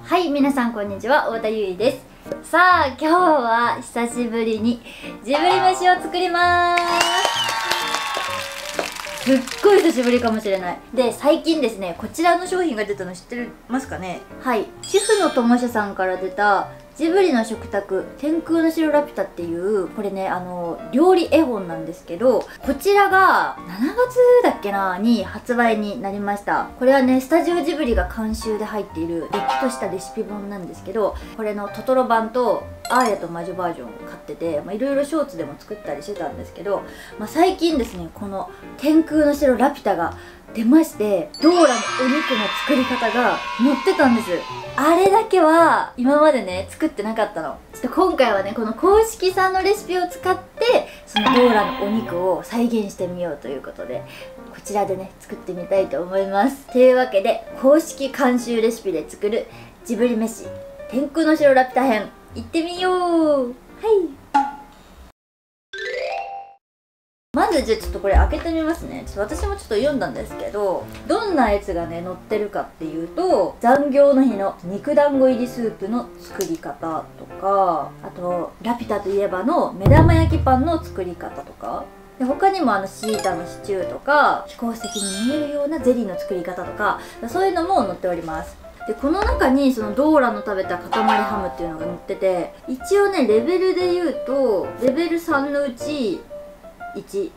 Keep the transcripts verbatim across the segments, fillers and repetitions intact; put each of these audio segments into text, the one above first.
はい、皆さんこんにちは、太田優衣です。さあ、今日は久しぶりにジブリ飯を作ります。すっごい久しぶりかもしれない。で、最近ですね、こちらの商品が出たの知ってますかね。はい、主婦の友社さんから出たジブリの食卓天空の城ラピュタっていう、これね、あの料理絵本なんですけど、こちらがしちがつだっけなに発売になりました。これはね、スタジオジブリが監修で入っているれっきとしたレシピ本なんですけど、これのトトロ版とアーヤと魔女バージョンを買ってて、いろいろショーツでも作ったりしてたんですけど、まあ、最近ですね、この天空の城ラピュタが出まして、ドーラのお肉の作り方が載ってたんです。あれだけは今までね作ってなかったの。ちょっと今回はね、この公式さんのレシピを使ってそのドーラのお肉を再現してみようということで、こちらでね作ってみたいと思います。というわけで、公式監修レシピで作るジブリ飯天空の城ラピュタ編、いってみよう。はい、まずじゃあちょっとこれ開けてみますね。ちょっと私もちょっと読んだんですけど、どんなやつがね載ってるかっていうと、残業の日の肉団子入りスープの作り方とか、あとラピュタといえばの目玉焼きパンの作り方とかで、他にもあのシータのシチューとか飛行石に見えるようなゼリーの作り方とか、そういうのも載っております。で、この中にそのドーラの食べた塊ハムっていうのが載ってて、一応ねレベルで言うとレベルさんのうちいち。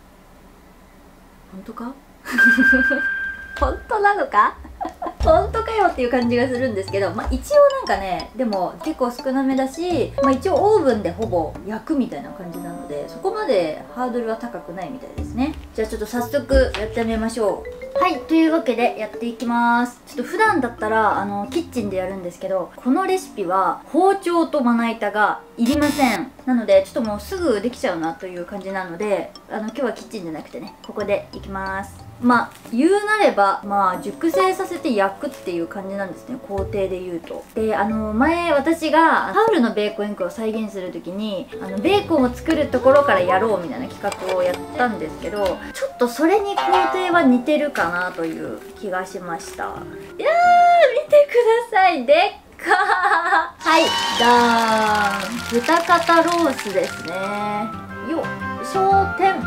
本当か本当なのか本当かよっていう感じがするんですけど、まあ一応なんかね、でも結構少なめだし、まあ一応オーブンでほぼ焼くみたいな感じなので、そこまでハードルは高くないみたいですね。じゃあちょっと早速やってみましょう。はい、というわけでやっていきます。ちょっと普段だったらあのキッチンでやるんですけど、このレシピは包丁とまな板がいりません。なのでちょっともうすぐできちゃうなという感じなので、あの今日はキッチンじゃなくてね、ここでいきます。まあ言うなれば、まあ熟成させて焼くっていう感じなんですね、工程で言うと。で、あの前私がハウルのベーコンエッグを再現する時に、あのベーコンを作るところからやろうみたいな企画をやったんですけど、ちょっとそれに工程は似てるかなという気がしました。いやー、見てください、でっかー。はい、ダーン、豚肩ロースですね。よっ、焦点。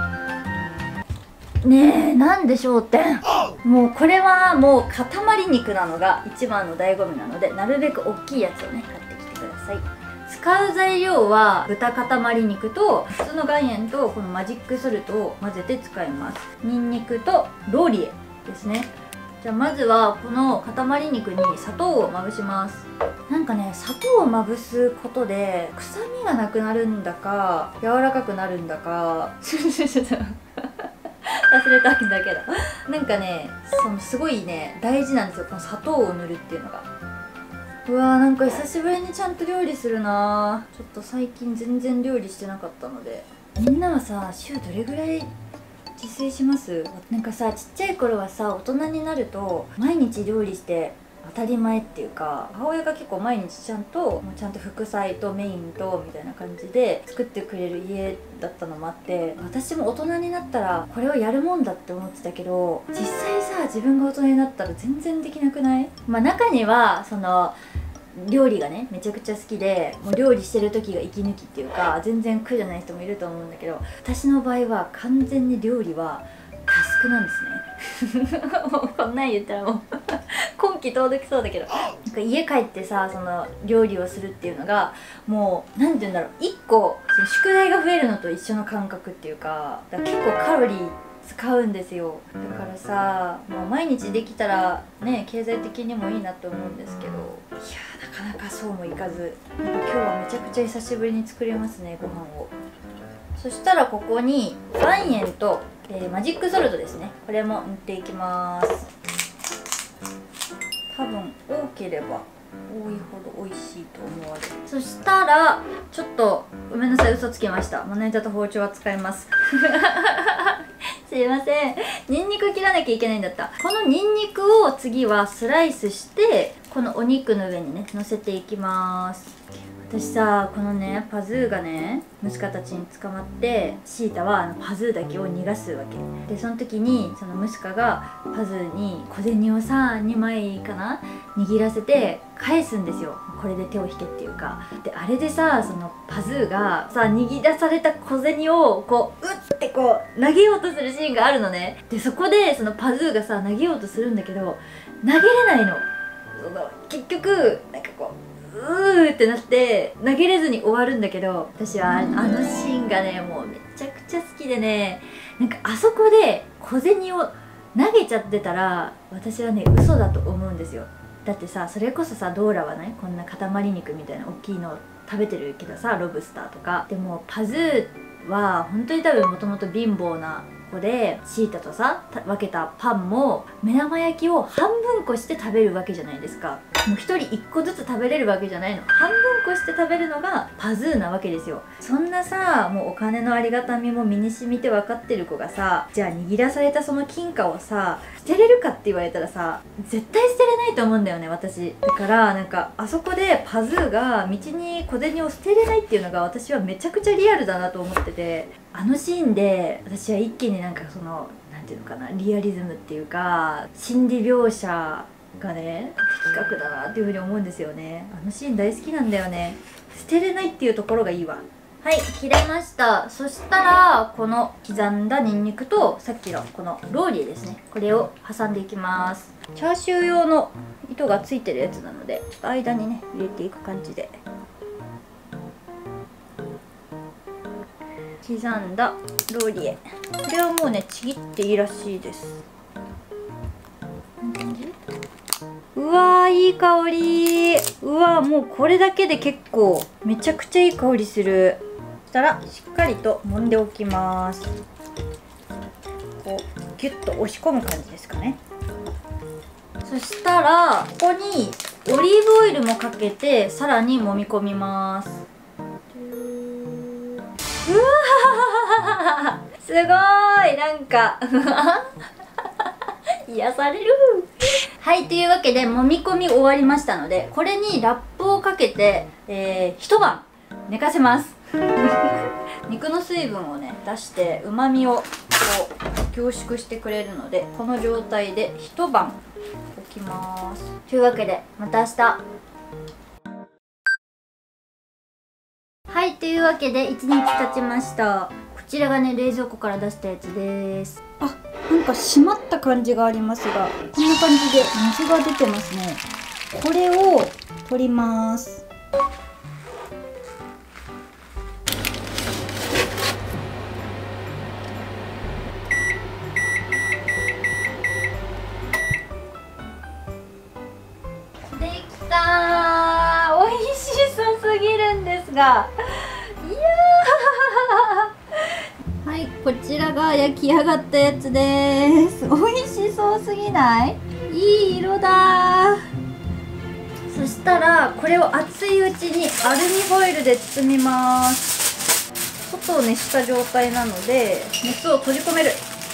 ねえ、なんで焦点。もうこれはもう塊肉なのが一番の醍醐味なので、なるべく大きいやつをね買ってきてください。使う材料は豚塊肉と普通の岩塩とこのマジックソルトを混ぜて使います。ニンニクとローリエですね。じゃあまずはこの塊肉に砂糖をまぶします。なんかね、砂糖をまぶすことで臭みがなくなるんだか柔らかくなるんだかちょっとちょっと忘れたんだけど、なんかね、そのすごいね大事なんですよ、この砂糖を塗るっていうのが。うわー、なんか久しぶりにちゃんと料理するなー。ちょっと最近全然料理してなかったので。みんなはさ、週どれぐらい自炊します？なんかさ、ちっちゃい頃はさ、大人になると毎日料理して当たり前っていうか、母親が結構毎日ちゃんともうちゃんと副菜とメインとみたいな感じで作ってくれる家だったのもあって、私も大人になったらこれをやるもんだって思ってたけど、実際さ自分が大人になったら全然できなくない？まあ中にはその料理がねめちゃくちゃ好きで、もう料理してる時が息抜きっていうか全然苦じゃない人もいると思うんだけど、私の場合は完全に料理はタスクなんですねもうこんなん言ったらもう今期遠できそうだけど、なんか家帰ってさ、その料理をするっていうのがもう何て言うんだろう、いっこその宿題が増えるのと一緒の感覚っていうか、だから結構カロリー使うんですよ。だからさ、もう毎日できたらね経済的にもいいなと思うんですけど、いやーなかなかそうもいかず、なんか今日はめちゃくちゃ久しぶりに作れますね、ご飯を。そしたらここに岩塩と、えー、マジックソルトですね、これも塗っていきます。多分多ければ多いほど美味しいと思われる。そしたらちょっとごめんなさい、嘘つきました。まな板と包丁は使いますすいません、ニンニク切らなきゃいけないんだった。このニンニクを次はスライスして、このお肉の上にね乗せていきます。 私さ、このねパズーがねムスカたちに捕まって、シータはあのパズーだけを逃がすわけで、その時にそのムスカがパズーに小銭をさにまいかな握らせて返すんですよ。これで手を引けっていうか。であれでさ、そのパズーがさ握らされた小銭をこううってこう投げようとするシーンがあるのね。でそこでそのパズーがさ投げようとするんだけど投げれないの。その結局なんかこううーってなって投げれずに終わるんだけど、私はあのシーンがねもうめちゃくちゃ好きでね、なんかあそこで小銭を投げちゃってたら私はね嘘だと思うんですよ。だってさ、それこそさドーラはねこんな塊肉みたいな大きいのを食べてるけどさ、ロブスターとかでもパズーは本当に多分もともと貧乏な子で、シータとさ分けたパンも目玉焼きを半分こして食べるわけじゃないですか。もうひとりいっこずつ食べれるわけじゃないの。半分こして食べるのがパズーなわけですよ。そんなさ、もうお金のありがたみも身に染みて分かってる子がさ、じゃあ握らされたその金貨をさ捨てれるかって言われたらさ、絶対捨てれないと思うんだよね私。だからなんかあそこでパズーが道に小銭を捨てれないっていうのが私はめちゃくちゃリアルだなと思ってて、あのシーンで私は一気になんかそのなんていうのかな、リアリズムっていうか心理描写がね的確だなっていうふうに思うんですよね。あのシーン大好きなんだよね。捨てれないっていうところがいいわ。はい、切れました。そしたらこの刻んだニンニクとさっきのこのローリエですね、これを挟んでいきます。チャーシュー用の糸がついてるやつなのでちょっと間にね入れていく感じで刻んだローリエ、これはもうねちぎっていいらしいです。こんな感じ。うわーいい香り。うわーもうこれだけで結構めちゃくちゃいい香りする。そしたらしっかりと揉んでおきます。こうギュッと押し込む感じですかね。そしたらここにオリーブオイルもかけてさらに揉み込みます。うわーすごいなんか癒される。はい、というわけで揉み込み終わりましたので、これにラップをかけて、えー、一晩寝かせます肉の水分をね出してうまみをこう凝縮してくれるので、この状態で一晩置きます。というわけでまた明日。はい、というわけでいちにち経ちました。こちらがね冷蔵庫から出したやつです。あ、なんか締まった感じがありますが、こんな感じで水が出てますね。これを取ります。できたー。美味しそうすぎるんですが、いやーはい、こちらが焼き上がったやつです。美味しそうすぎない？いい色だー。そしたらこれを熱いうちにアルミホイルで包みます。外を熱した状態なので熱を閉じ込める。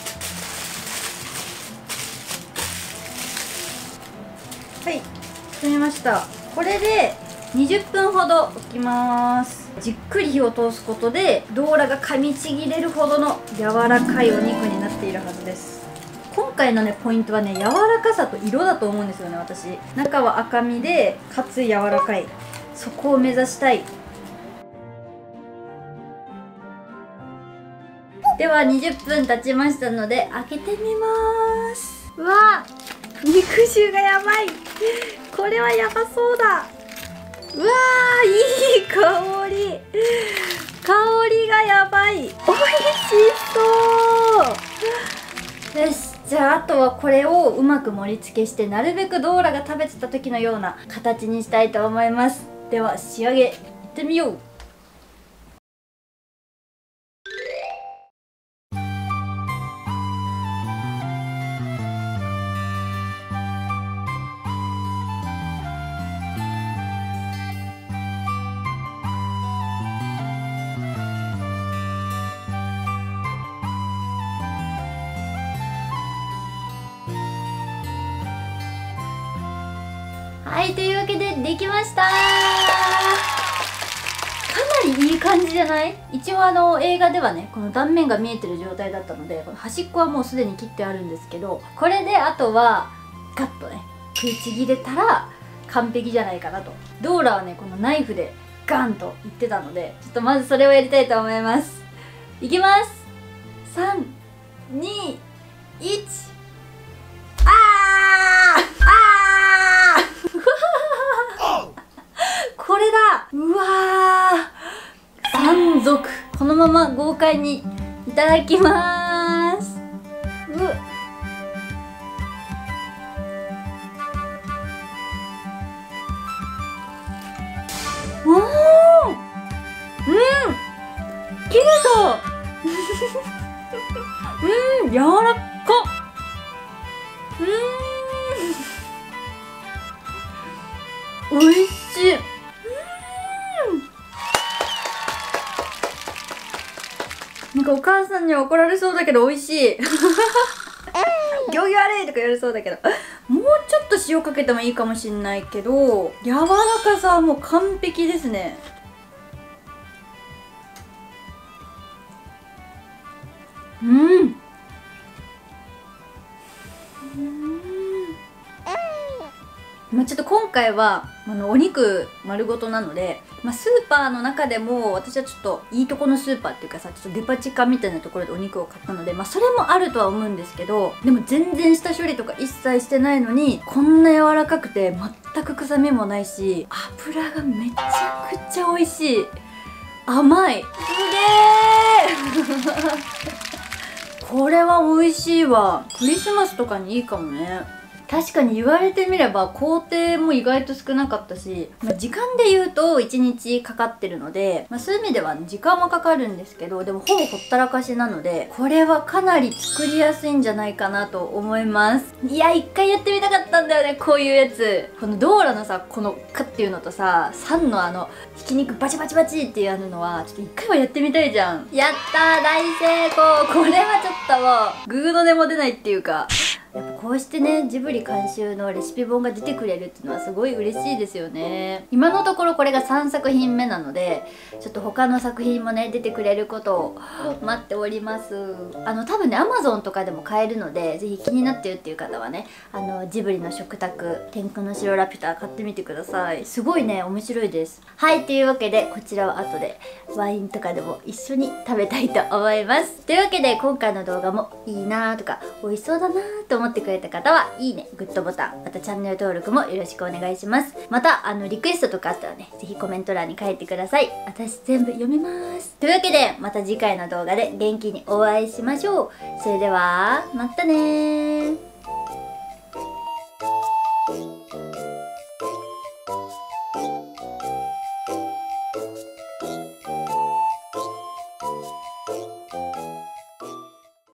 はい、包みました。これでにじゅっぷんほど置きます。じっくり火を通すことでドーラが噛みちぎれるほどの柔らかいお肉になっているはずです。今回のねポイントはね柔らかさと色だと思うんですよね。私中は赤身でかつ柔らかい、そこを目指したい。ではにじゅっぷん経ちましたので開けてみます。うわー、肉汁がやばい。これはやばそうだ。うわー、いい香り。香りがやばい。美味しそう。よし、じゃああとはこれをうまく盛り付けして、なるべくドーラが食べてた時のような形にしたいと思います。では仕上げいってみよう。はい、というわけでできましたー。 感じじゃない？一応あの映画ではねこの断面が見えてる状態だったので、この端っこはもうすでに切ってあるんですけど、これであとはガッとね食いちぎれたら完璧じゃないかなと。ドーラはねこのナイフでガンと言ってたので、ちょっとまずそれをやりたいと思います。いきます。さん、に、いち。あーあーこれだ。うわー、山賊。このまま豪快にいただきまーす。うっ、おー、うん、切れたうん、柔らかっ。うん、おいしい。うん、なんかお母さんには怒られそうだけど美味しい行儀悪いとか言われそうだけど、もうちょっと塩かけてもいいかもしんないけど、柔らかさはもう完璧ですね。うん、うん、まあ、ちょっと今回はあのお肉丸ごとなので、まあ、スーパーの中でも私はちょっといいとこのスーパーっていうかさ、ちょっとデパ地下みたいなところでお肉を買ったので、まあ、それもあるとは思うんですけど、でも全然下処理とか一切してないのにこんな柔らかくて全く臭みもないし、油がめちゃくちゃ美味しい。甘い。すげーこれは美味しいわ。クリスマスとかにいいかもね。確かに言われてみれば工程も意外と少なかったし、まあ、時間で言うといちにちかかってるので、まあ、そういう意味では時間はかかるんですけど、でもほぼほったらかしなので、これはかなり作りやすいんじゃないかなと思います。いや、一回やってみたかったんだよね、こういうやつ。このドーラのさ、このカっていうのとさ、サンのあのひき肉バチバチバチっていうのはちょっと一回はやってみたいじゃん。やったー、大成功。これはちょっともうグーの音も出ないっていうか、やっぱこうしてねジブリ監修のレシピ本が出てくれるっていうのはすごい嬉しいですよね。今のところこれがさんさく品目なので、ちょっと他の作品もね出てくれることを待っております。あの多分ね アマゾン とかでも買えるので、ぜひ気になってるっていう方はね、あのジブリの食卓天空の城ラピュタ買ってみてください。すごいね面白いです。はい、というわけでこちらは後でワインとかでも一緒に食べたいと思います。というわけで今回の動画もいいなーとか美味しそうだなーと思ってくれた方はいいね、グッドボタン、またチャンネル登録もよろしくお願いします。またあのリクエストとかあったらね、ぜひコメント欄に書いてください。私全部読めます。というわけでまた次回の動画で元気にお会いしましょう。それではまたねー。